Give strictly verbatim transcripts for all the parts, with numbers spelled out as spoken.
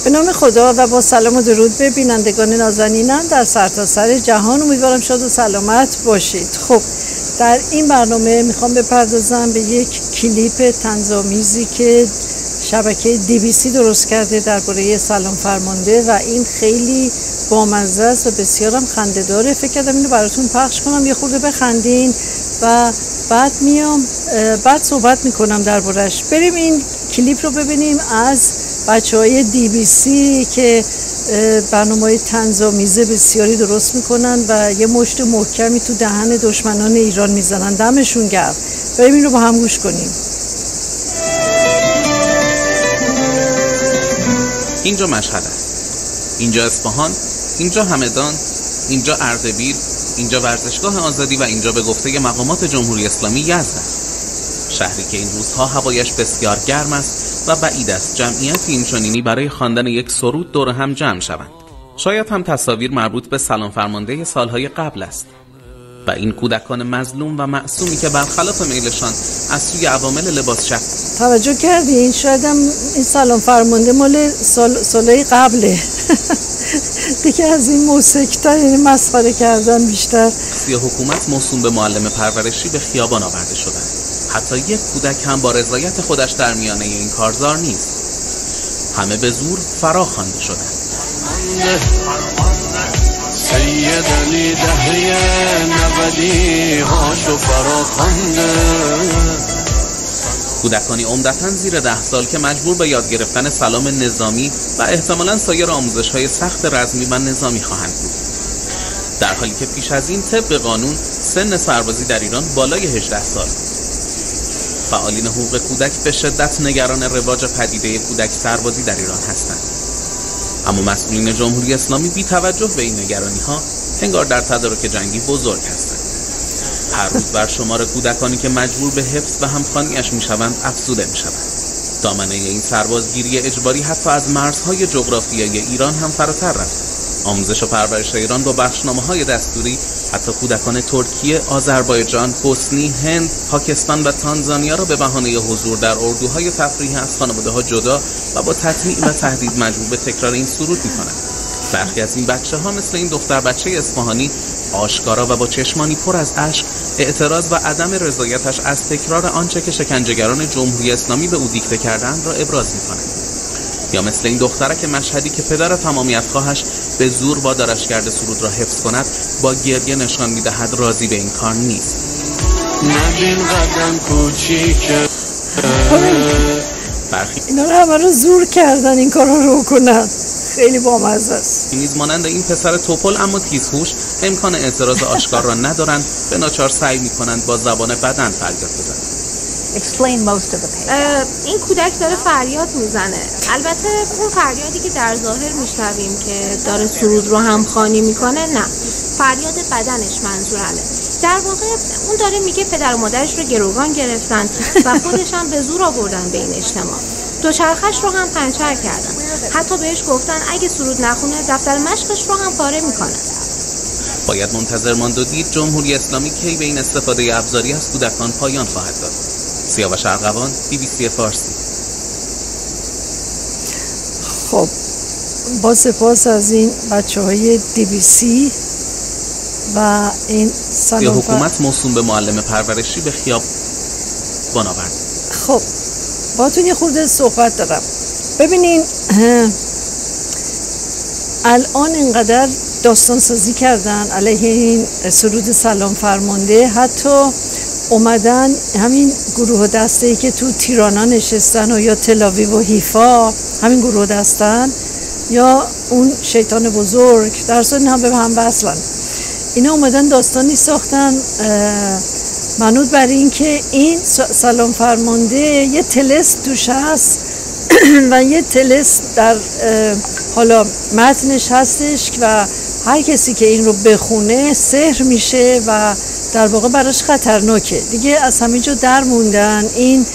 به نام خدا و با سلام و درود به بینندگان نازنینم در سرتاسر جهان، امیدوارم شاد و سلامت باشید. خب در این برنامه میخوام بپردازم به یک کلیپ طنزآمیزی که شبکه دی بی سی درست کرده درباره سلام فرمانده و این خیلی بامزه است و بسیارم خنده داره. فکر کردم اینو براتون پخش کنم، یه خورده بخندین و بعد میام بعد صحبت میکنم دربارش. بریم این کلیپ رو ببینیم از بچه های دی بی سی که برنامه‌های طنزآمیز بسیاری درست میکنن و یه مشت محکمی تو دهن دشمنان ایران میزنن. دمشون گرم. بریم این رو با هم گوش کنیم. اینجا مشهد است، اینجا اصفهان، اینجا همدان، اینجا اردبیل، اینجا ورزشگاه آزادی و اینجا به گفته مقامات جمهوری اسلامی یزد است. شهری که این روزها هوایش بسیار گرم است و بعید است جمعیتی اینچنینی برای خواندن یک سرود دور هم جمع شوند. شاید هم تصاویر مربوط به سلام فرمانده سالهای قبل است و این کودکان مظلوم و معصومی که برخلاف میلشان از سوی عوامل لباس شب توجه کردین؟ شاید هم این سلام فرمانده مال سال سالهای قبله. دیگه از این موسیقی‌ها یعنی مسخره کردن بیشتر. سوی حکومت موسوم به معلم پرورشی به خیابان آورده شدند. حتی یک کودک هم با رضایت خودش در میانه این کارزار نیست. همه به زور فرا خوانده شدند. سید علی دهریه نبدی هاشو فرا خوانده. کودکانی عمدتاً زیر ده سال که مجبور به یاد گرفتن سلام نظامی و احتمالاً سایر آموزش‌های سخت رزمی و نظامی خواهند بود. در حالی که پیش از این طبق قانون سن سربازی در ایران بالای هجده سال. فعالین حقوق کودک به شدت نگران رواج پدیده کودک سربازی در ایران هستند. اما مسئولین جمهوری اسلامی بی توجه به این نگرانی‌ها انگار در تدارک جنگی بزرگ هستند. هر روز بر شمار کودکانی که مجبور به حفظ و همخوانی‌اش می‌شوند افزوده می‌شود. دامنه این سربازگیری اجباری حتی از مرزهای جغرافیایی ایران هم فراتر رفته. آموزش و پرورش ایران با بخشنامه‌های دستوری حتی کودکان ترکیه، آذربایجان، بوسنی، هند، پاکستان و تانزانیا را به بهانه حضور در اردوهای تفریحی از خانواده‌ها جدا و با تطمیع و تهدید مجبور به تکرار این سرود می‌کنند. برخی از این بچه‌ها مثل این دختر بچه اصفهانی آشکارا و با چشمانی پر از اشک اعتراض و عدم رضایتش از تکرار آنچه که شکنجهگران جمهوری اسلامی به او دیکته کردند را ابراز می‌کنند. یا مثل این دخترک مشهدی که پدر تمامیت خواهش به زور وادارش کرده سرود را حفظ کند، با گریه نشان می‌دهد راضی به این کار نیست. نبین قدم کوچیکه برخی اینا رو همه رو زور کردن این کارا رو کنن. خیلی بامزه است. نیز مانند این پسر توپل اما تیزهوش امکان اعتراض آشکار را ندارند، به ناچار سعی می‌کنند با زبان بدن فریاد بزنند. این کودک داره فریاد میزنه. البته اون فریادی که در ظاهر میشنویم که داره سرود رو همخوانی میکنه، نه، فریاد بدنش منظورمه. در واقع اون داره میگه پدر و مادرش رو گروگان گرفتن و خودش هم به زور آوردن به این اجتماع. دوچرخش رو هم پنچر کردن. حتی بهش گفتن اگه سرود نخونه دفتر مشقش رو هم پاره میکنن. باید منتظر ماند و دید جمهوری اسلامی کی به این استفاده ابزاری از کودکان پایان خواهد داد. سیاوش ارغوان، دی بی سی فارسی. خب با سپاس از این بچه های دی بی سی و این سلام حکومت موسوم به معلم پرورشی به خیابان آورد. خب باهاتون یه خورده صحبت دارم. ببینین الان اینقدر داستان سازی کردن علیه این سرود سلام فرمانده، حتی اومدن همین گروه دسته‌ای که تو تیرانا نشستن و یا تلاویو و حیفا، همین گروه دستن یا اون شیطان بزرگ، در اصل هم به هم وصلن. اینا اومدن داستانی ساختن منوط بر این که این سلام فرمانده یه طلسم توش هست و یه طلسم در حالا متنش هستش و هر کسی که این رو بخونه سحر میشه و در واقع براش خطرناکه. دیگه از همینجا در موندن این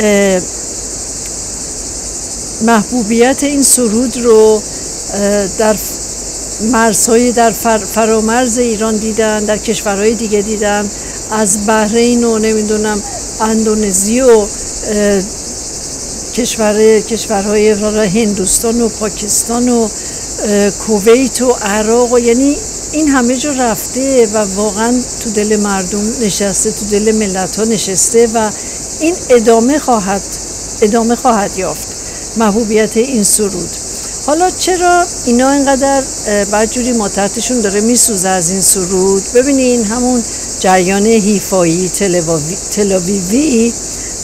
محبوبیت این سرود رو در مرزهای در فرامرز ایران دیدن، در کشورهای دیگه دیدن، از بحرین و نمیدونم اندونزی و کشور کشورهای هندوستان و پاکستان و کویت و عراق و یعنی این همه جا رفته و واقعا تو دل مردم نشسته، تو دل ملت ها نشسته و این ادامه خواهد ادامه خواهد یافت محبوبیت این سرود. حالا چرا اینا اینقدر بدجوری ماتحتشون داره میسوزه از این سرود؟ ببینین همون جریان حیفایی تل‌آویوی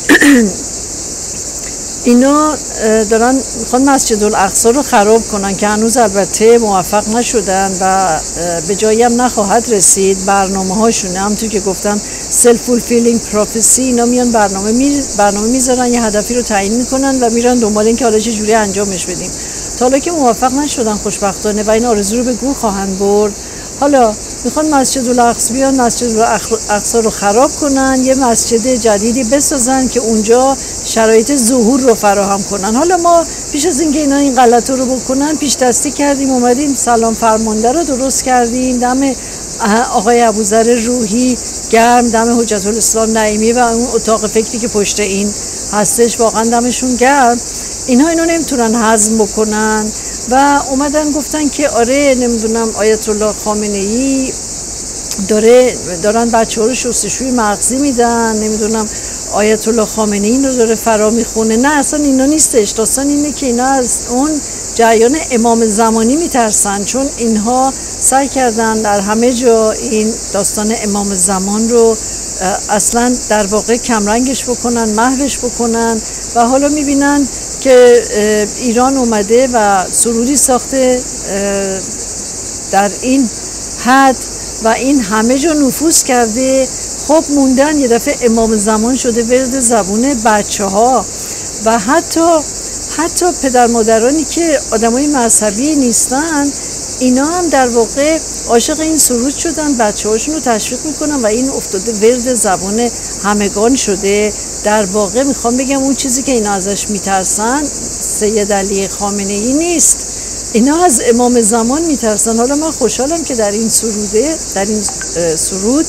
اینا دارن میخوان مسجد الاقصی رو خراب کنن که هنوز البته موفق نشدن و به جایی هم نخواهد رسید. برنامه هاشونه همونطور که گفتم self fulfilling prophecy، اینا میان برنامه می برنامه میذارن، یه هدفی رو تعیین میکنن و میرن دنبال این که حالا چه جوری انجامش بدیم. تا حالا که موفق نشدن خوشبختانه و این آرزو رو به گور خواهند برد. حالا میخوان مسجد الاقصی بیان مسجد الاقصی رو خراب کنن، یه مسجد جدیدی بسازن که اونجا شرایط ظهور رو فراهم کنن. حالا ما پیش از اینکه اینا این غلطا رو بکنن پیش دستی کردیم، اومدیم سلام فرمانده رو درست کردیم، دم آقای ابوذر روحی گرم، دم حجت الاسلام نعیمی و اون اتاق فکری که پشت این هستش واقعا دمشون گرم. اینها اینو نمیتونن هضم بکنن و اومدن گفتن که آره نمیدونم آیت الله خامنه‌ای داره دارن بچه‌ها رو شستشوی مغزی میدن، نمیدونم آیت الله خامنه‌ای این رو داره فرا میخونه. نه اصلا اینا نیستش. داستان اینه که اینا از اون جریان امام زمانی میترسن، چون اینها سعی کردن در همه جا این داستان امام زمان رو اصلا در واقع کمرنگش بکنن، محوش بکنن و حالا میبینن که ایران اومده و سرودی ساخته در این حد و این همه جا نفوذ کرده. خب موندن یه دفعه امام زمان شده ورد زبون بچه ها و حتی حتی پدر مادرانی که آدمای مذهبی نیستن اینا هم در واقع عاشق این سرود شدن، بچه هاشون رو تشویق میکنن و این افتاده ورد زبان همگان شده. در واقع میخوام بگم اون چیزی که اینا ازش میترسن سید علی خامنه ای نیست، اینا از امام زمان میترسن. حالا من خوشحالم که در این سروده در این سرود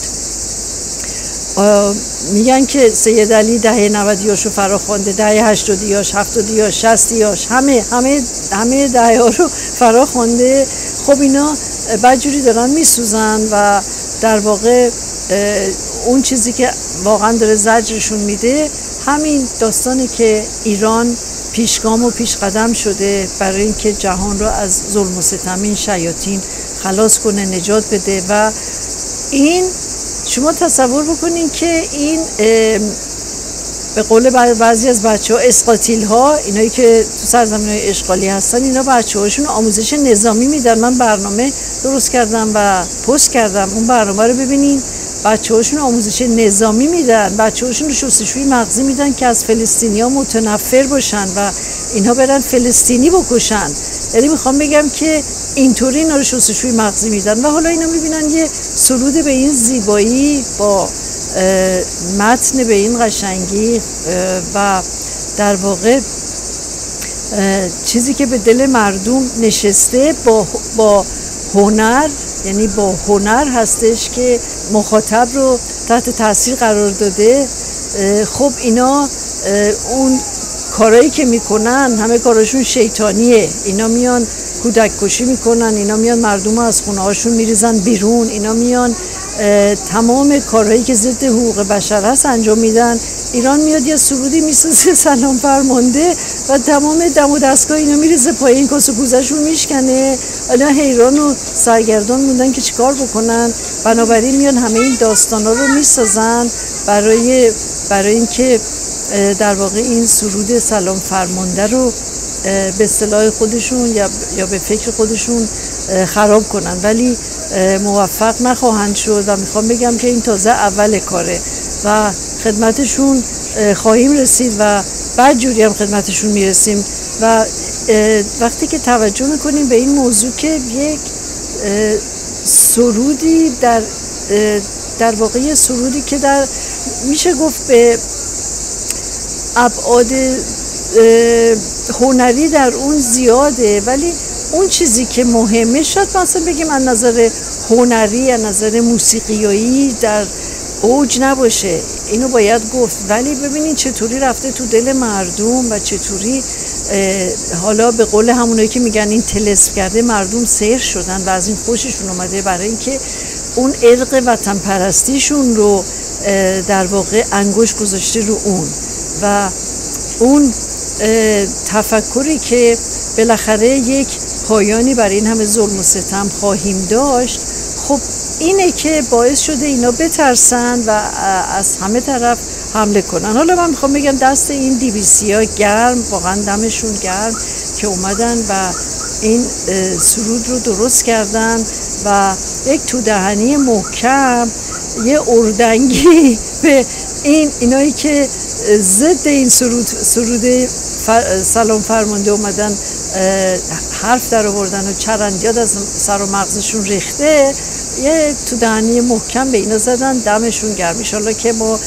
میگن که سید علی دهه نودیاشو فرا خوانده، دهه هشتادیاش، هفتادیاش، شصتیاش، همه همه همه دهه ها رو فرا خوانده. خب اینا بدجوری دارن میسوزن و در واقع اون چیزی که واقعا داره زجرشون میده همین داستانی که ایران پیشگام و پیش قدم شده برای اینکه جهان رو از ظلم و ستم این شیاطین خلاص کنه، نجات بده. و این شما تصور بکنین که این به قول بعضی از بچه ها اسقاطیل ها، اینایی که تو سرزمین های اشغالی هستن، اینا بچه هاشون آموزش نظامی میدن. من برنامه درست کردم و پست کردم، اون برنامه رو ببینین. بچه هاشون آموزش نظامی میدن، بچه هاشون رو شستشوی مغزی میدن که از فلسطینی ها متنفر باشن و اینها برن فلسطینی بکشن. یعنی میخوام بگم که اینطوری اینا رو شستشوی مغزی میدن و حالا اینا میبینن یه سرود به این زیبایی با متن به این قشنگی و در واقع چیزی که به دل مردم نشسته با با هنر، یعنی با هنر هستش که مخاطب رو تحت تاثیر قرار داده. خب اینا اون کارهایی که میکنن همه کاراشون شیطانیه. اینا میان کودک کشی میکنن، اینا میان مردم از خونه هاشون میریزن بیرون، اینا میان تمام کارهایی که ضد حقوق بشر هست انجام میدن. ایران میاد یه سرودی میسازه سلام فرمانده و تمام دم و دستگاه اینا میریزه پایین، کاسه کوزه‌شون میشکنه. الان حیران و سرگردان موندن که چیکار بکنن. بنابراین میان همه این داستانا رو میسازن برای برای اینکه در واقع این سرود سلام فرمانده رو به اصطلاح خودشون یا یا به فکر خودشون خراب کنن، ولی موفق نخواهند شد. و میخوام بگم که این تازه اول کاره و خدمتشون خواهیم رسید و بعد جوری هم خدمتشون میرسیم. و وقتی که توجه میکنیم به این موضوع که یک سرودی در در واقع سرودی که در میشه گفت به ابعاد هنری در اون زیاده، ولی اون چیزی که مهمه شد مثلا بگیم از نظر هنری، از نظر موسیقیایی در اوج نباشه، اینو باید گفت، ولی ببینین چطوری رفته تو دل مردم و چطوری حالا به قول همونایی که میگن این طلسم کرده، مردم سیر شدن و از این خوششون اومده، برای اینکه اون عرق وطن پرستیشون رو در واقع انگوش گذاشته رو اون و اون تفکری که بالاخره یک پایانی برای این همه ظلم و ستم خواهیم داشت، خب اینه که باعث شده اینا بترسن و از همه طرف حمله کنن. حالا من میخوام بگم دست این دی بی سی ها گرم، واقعا دمشون گرم که اومدن و این سرود رو درست کردن و یک تو دهنی محکم، یه اردنگی به این اینایی که ضد این سرود سرود فر سلام فرمانده اومدن حرف در آوردن و چرندیات از سر و مغزشون ریخته، یه تو دهنی محکم به اینا زدن. دمشون گرم. ان شاءالله که ما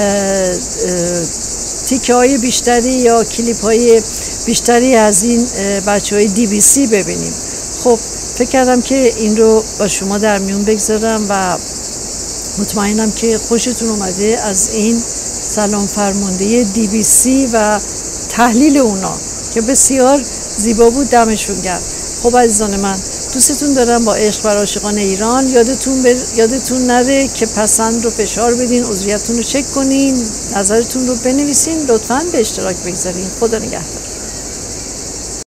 تیکه های بیشتری یا کلیپ های بیشتری از این بچه های دی بی سی ببینیم. خب فکر کردم که این رو با شما در میون بگذارم و مطمئنم که خوشتون اومده از این سلام فرمانده دی بی سی و تحلیل اونا که بسیار زیبا بود. دمشون گرم. خب عزیزان من، دوستتون دارم با عشق بر عاشقان ایران. یادتون بر... یادتون نره که پسند رو فشار بدین، عضویتتون رو چک کنین، نظرتون رو بنویسین، لطفاً به اشتراک بگذارین. خدا نگهدار.